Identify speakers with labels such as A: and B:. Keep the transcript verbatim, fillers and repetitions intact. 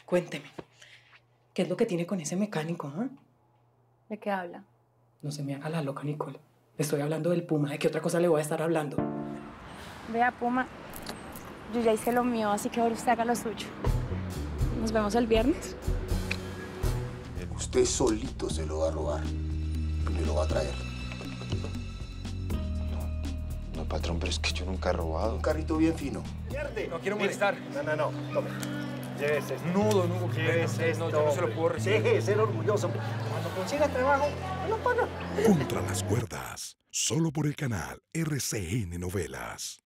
A: Cuénteme, ¿qué es lo que tiene con ese mecánico, eh?
B: ¿De qué habla?
A: No se me haga la loca, Nicole. Le estoy hablando del Puma. ¿De qué otra cosa le voy a estar hablando?
B: Vea, Puma, yo ya hice lo mío, así que ahora usted haga lo suyo. ¿Nos vemos el viernes?
C: Usted solito se lo va a robar y me lo va a traer.
D: No, patrón, pero es que yo nunca he robado.
C: Un carrito bien fino.
E: No quiero molestar.
F: No, no, no. Tome. Llévese esto.
E: No, don Hugo, que
F: Llévese
E: no,
F: esto.
E: yo no se lo puedo recibir.
F: Deje de ser orgulloso. Cuando consiga trabajo, me lo paga.
G: Contra las cuerdas, solo por el canal R C N Novelas.